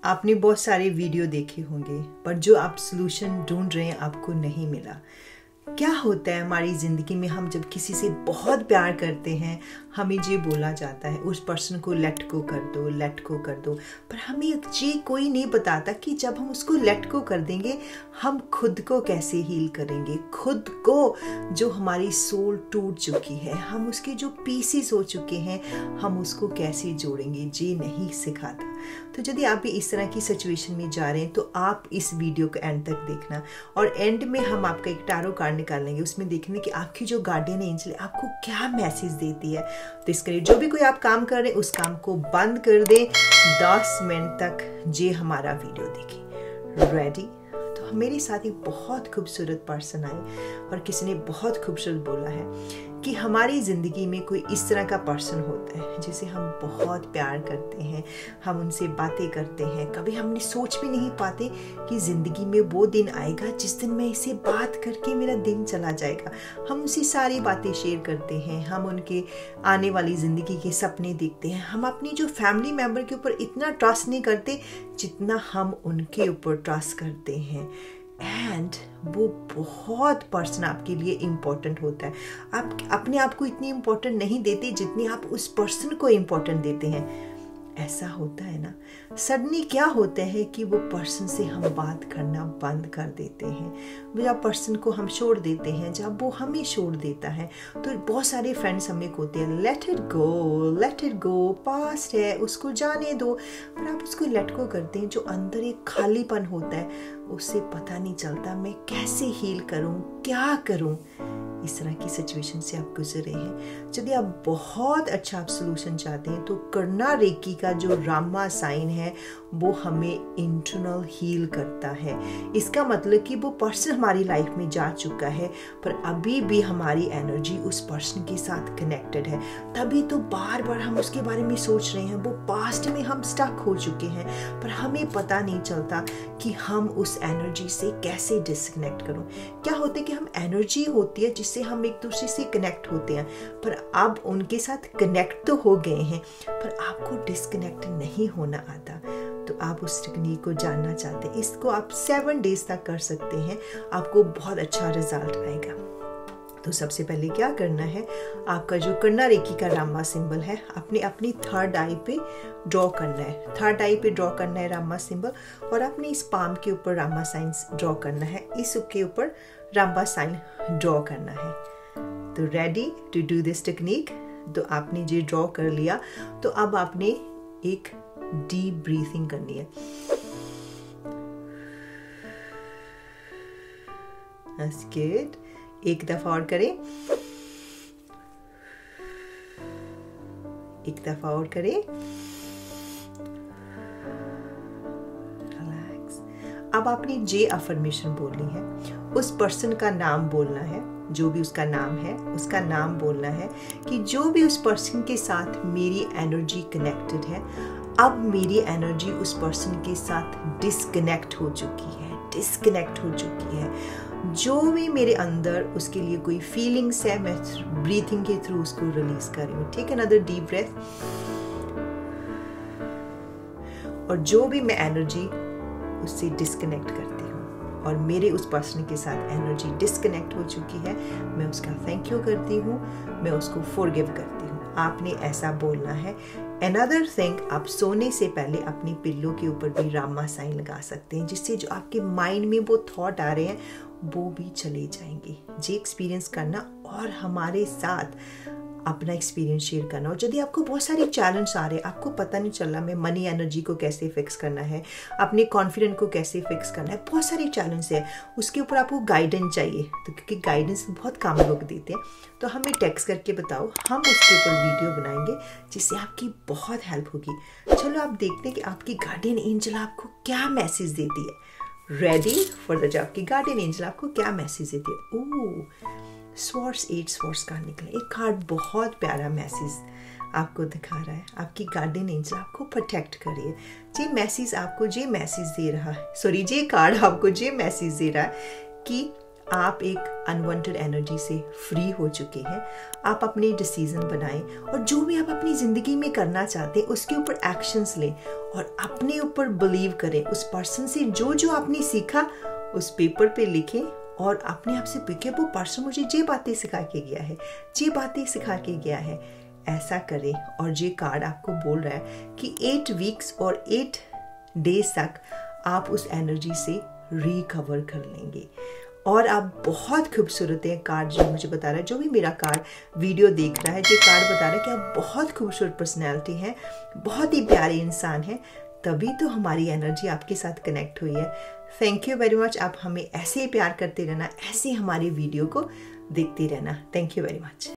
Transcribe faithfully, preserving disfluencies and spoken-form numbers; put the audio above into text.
आपने बहुत सारे वीडियो देखे होंगे, पर जो आप सॉल्यूशन ढूंढ रहे हैं आपको नहीं मिला। क्या होता है हमारी ज़िंदगी में, हम जब किसी से बहुत प्यार करते हैं हमें ये बोला जाता है उस पर्सन को लेट गो कर दो, लेट गो कर दो, पर हमें ये कोई नहीं बताता कि जब हम उसको लेट गो कर देंगे हम खुद को कैसे हील करेंगे। खुद को, जो हमारी सोल टूट चुकी है, हम उसके जो पीसेस हो चुके हैं, हम उसको कैसे जोड़ेंगे, ये नहीं सिखाता। तो यदि आप भी इस तरह की सिचुएशन में जा रहे हैं तो आप इस वीडियो को एंड तक देखना, और एंड में हम आपका एक टारो कार्ड निकालेंगे, उसमें देखेंगे कि आपकी जो गार्डियन एंजल है आपको क्या मैसेज देती है। तो इसके लिए जो भी कोई आप काम कर रहे हैं उस काम को बंद कर दें, दस मिनट तक ये हमारा वीडियो देखें। रेडी? तो मेरे साथ एक बहुत खूबसूरत पर्सन आए और किसी ने बहुत खूबसूरत बोला है कि हमारी ज़िंदगी में कोई इस तरह का पर्सन होता है जिसे हम बहुत प्यार करते हैं, हम उनसे बातें करते हैं, कभी हमने सोच भी नहीं पाते कि ज़िंदगी में वो दिन आएगा जिस दिन मैं इसे बात करके मेरा दिन चला जाएगा। हम उनसे सारी बातें शेयर करते हैं, हम उनके आने वाली ज़िंदगी के सपने देखते हैं, हम अपनी जो फैमिली मेम्बर के ऊपर इतना ट्रस्ट नहीं करते जितना हम उनके ऊपर ट्रस्ट करते हैं। एंड वो बहुत पर्सन आपके लिए इम्पोर्टेंट होता है। आप अपने आप को इतनी इम्पोर्टेंट नहीं देते जितनी आप उस पर्सन को इम्पोर्टेंट देते हैं। ऐसा होता है ना, सडनली क्या होता है कि वो पर्सन से हम बात करना बंद कर देते हैं, जब पर्सन को हम छोड़ देते हैं, जब वो हमें छोड़ देता है। तो बहुत सारे फ्रेंड्स हमें कहते हैं let it go, let it go, past है, उसको जाने दो। पर आप उसको लेट गो करते हैं, जो अंदर एक खालीपन होता है उससे पता नहीं चलता मैं कैसे हील करूं, क्या करूं। इस तरह की सिचुएशन से आप गुजर रहे हैं। यदि आप बहुत अच्छा आप सोल्यूशन चाहते हैं तो कर्णा रेकी का जो रामा साइन है वो हमें इंटरनल हील करता है। इसका मतलब कि वो पर्सन हमारी लाइफ में जा चुका है पर अभी भी हमारी एनर्जी उस पर्सन के साथ कनेक्टेड है, तभी तो बार बार हम उसके बारे में सोच रहे हैं। वो पास्ट में हम स्टक हो चुके हैं पर हमें पता नहीं चलता कि हम उस एनर्जी से कैसे डिस्कनेक्ट करूं। क्या होता है कि हम एनर्जी होती है जिससे हम एक दूसरे से कनेक्ट होते हैं, पर अब उनके साथ कनेक्ट तो हो गए हैं पर आपको डिस्कनेक्ट नहीं होना आता। तो आप उस टेक्निक को जानना चाहते हैं, इसको आप सेवन डेज तक कर सकते हैं, आपको बहुत अच्छा रिजल्ट आएगा। तो सबसे पहले क्या करना है, आपका जो कर्णा रेकी का रामा सिंबल है अपने अपनी थर्ड आई पे ड्रॉ करना है। थर्ड आई पे ड्रॉ करना है रामा सिंबल, और अपने इस पाम के ऊपर रामा साइन ड्रॉ करना है, इस के ऊपर रामा साइन ड्रॉ करना है। तो ready to do this technique? तो आपने ये ड्रॉ कर लिया तो अब आपने एक डीप ब्रीथिंग करनी है। That's good. एक दफा और करें, एक दफा और करें। रिलैक्स। अब आपने जे अफर्मेशन बोलनी है, उस पर्सन का नाम बोलना है, जो भी उसका नाम है उसका नाम बोलना है कि जो भी उस पर्सन के साथ मेरी एनर्जी कनेक्टेड है, अब मेरी एनर्जी उस पर्सन के साथ डिस्कनेक्ट हो चुकी है, डिस्कनेक्ट हो चुकी है। जो भी मेरे अंदर उसके लिए कोई फीलिंग्स है मैं ब्रीथिंग के थ्रू उसको रिलीज कर रही हूँ। ठीक है, अनदर डीप ब्रेथ। और जो भी मैं एनर्जी उससे डिस्कनेक्ट करती हूँ और मेरे उस पर्सन के साथ एनर्जी डिस्कनेक्ट हो चुकी है, मैं उसका थैंक यू करती हूँ, मैं उसको फॉरगिव करती हूँ। आपने ऐसा बोलना है। अनदर थिंग, आप सोने से पहले अपनी पिल्लो के ऊपर भी रामा साइन लगा सकते हैं, जिससे जो आपके माइंड में वो थॉट आ रहे हैं वो भी चले जाएंगे। ये एक्सपीरियंस करना और हमारे साथ अपना एक्सपीरियंस शेयर करना। और यदि आपको बहुत सारे चैलेंज आ रहे हैं, आपको पता नहीं चल रहा मैं मनी एनर्जी को कैसे फिक्स करना है, अपने कॉन्फिडेंस को कैसे फिक्स करना है, बहुत सारे चैलेंज है, उसके ऊपर आपको गाइडेंस चाहिए, तो क्योंकि गाइडेंस बहुत कम लोग देते हैं, तो हमें टेक्स्ट करके बताओ, हम उसके ऊपर वीडियो बनाएंगे जिससे आपकी बहुत हेल्प होगी। चलो आप देखते हैं कि आपकी गार्डियन एंजल आपको क्या मैसेज देती है। Ready for the job? आपकी गार्डियन एंजल आपको क्या मैसेज देती है? Oh, swords, eight swords card निकले। एक कार्ड बहुत प्यारा मैसेज आपको दिखा रहा है, आपकी गार्डियन एंजल आपको प्रोटेक्ट करिए। ये मैसेज आपको ये मैसेज दे रहा है, सॉरी ये कार्ड आपको ये मैसेज दे रहा है कि आप एक अनवांटेड एनर्जी से फ्री हो चुके हैं। आप अपने डिसीजन बनाएं और जो भी आप अपनी ज़िंदगी में करना चाहते हैं उसके ऊपर एक्शंस लें और अपने ऊपर बिलीव करें। उस पर्सन से जो जो आपने सीखा उस पेपर पे लिखें और अपने आप से पूछें वो पर्सन मुझे ये बातें सिखा के गया है, ये बातें सिखा के गया है। ऐसा करें और ये कार्ड आपको बोल रहा है कि एट वीक्स और एट डेज तक आप उस एनर्जी से रिकवर कर लेंगे और आप बहुत खूबसूरत है। कार्ड जो मुझे बता रहा है, जो भी मेरा कार्ड वीडियो देख रहा है, ये कार्ड बता रहा है कि आप बहुत खूबसूरत पर्सनैलिटी हैं, बहुत ही प्यारे इंसान हैं, तभी तो हमारी एनर्जी आपके साथ कनेक्ट हुई है। Thank you very much. आप हमें ऐसे ही प्यार करते रहना, ऐसे हमारी वीडियो को देखते रहना। Thank you very much.